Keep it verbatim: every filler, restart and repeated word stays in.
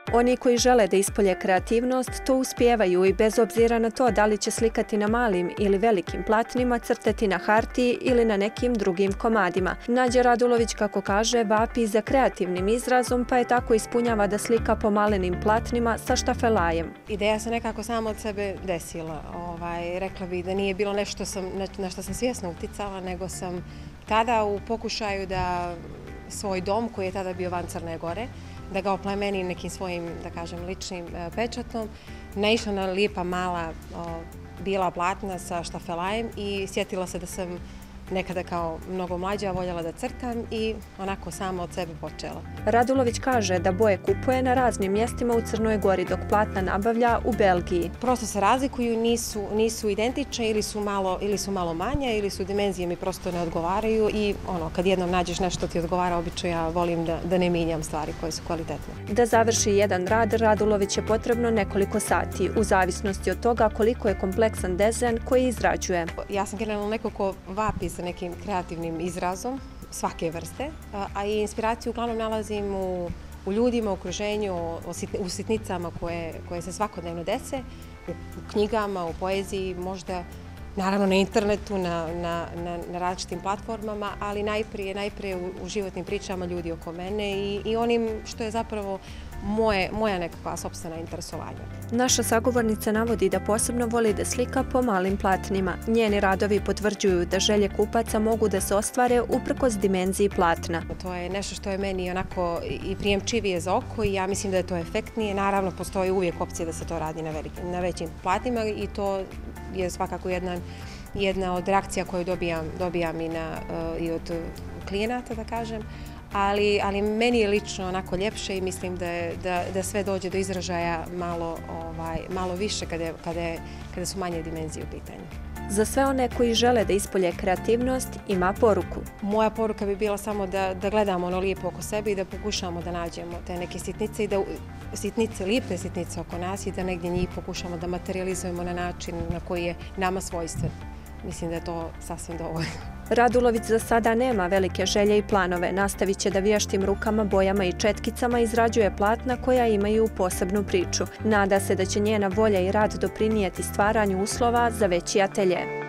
Oni koji žele da ispolje kreativnost, to uspijevaju i bez obzira na to da li će slikati na malim ili velikim platnima, crtati na hartiji ili na nekim drugim komadima. Nađa Radulović, kako kaže, vapi za kreativnim izrazom, pa je tako ispunjava da slika po malenim platnima sa štafelajem. Ideja se nekako sama od sebe desila. Ovaj, rekla bih da nije bilo nešto sam, na što sam svjesno uticala, nego sam tada u pokušaju da svoj dom, koji je tada bio van Crne Gore, da ga oplemeni nekim svojim, da kažem, ličnim pečatom, naišla na lijepa mala o, bijela platna sa štafelajem i sjetila se da sam nekada kao mnogo mlađa voljela da crtam i onako sama od sebe počela. Radulović kaže da boje kupuje na raznim mjestima u Crnoj Gori, dok platna nabavlja u Belgiji. Prosto se razlikuju, nisu, nisu identične ili su, malo, ili su malo manje ili su dimenzije mi prosto ne odgovaraju i ono, kad jednom nađeš nešto ti odgovara, obično ja volim da, da ne mijenjam stvari koje su kvalitetne. Da završi jedan rad, Radulović je potrebno nekoliko sati, u zavisnosti od toga koliko je kompleksan dizajn koji izrađuje. Ja sam generalno neko ko vapi sa nekim kreativnim izrazom svake vrste, a i inspiraciju uglavnom nalazim u, u ljudima, u okruženju, u sitnicama koje, koje se svakodnevno dese, u, u knjigama, u poeziji, možda naravno na internetu, na, na, na, na različitim platformama, ali najprije, najprije u, u životnim pričama ljudi oko mene i, i onim što je zapravo moje, moja nekakva sopstvena interesovanja. Naša sagovornica navodi da posebno voli da slika po malim platnima. Njeni radovi potvrđuju da želje kupaca mogu da se ostvare uprkos dimenziji platna. To je nešto što je meni onako i prijemčivije za oko i ja mislim da je to efektnije. Naravno, postoji uvijek opcija da se to radi na, velik, na većim platnima i to je svakako jedna, jedna od reakcija koju dobijam, dobijam i, na, uh, i od klijenata, da kažem. Ali, ali meni je lično onako ljepše i mislim da, je, da, da sve dođe do izražaja malo, ovaj, malo više kada, je, kada, je, kada su manje dimenzije u pitanju. Za sve one koji žele da ispolje kreativnost, ima poruku. Moja poruka bi bila samo da, da gledamo ono lijepo oko sebe i da pokušamo da nađemo te neke sitnice i da sitnice, lijepe sitnice oko nas i da negdje njih pokušamo da materializujemo na način na koji je nama svojstven. Mislim da je to sasvim dovoljno. Radulović za sada nema velike želje i planove. Nastavit će da vještim rukama, bojama i četkicama izrađuje platna koja imaju posebnu priču. Nada se da će njena volja i rad doprinijeti stvaranju uslova za veći atelje.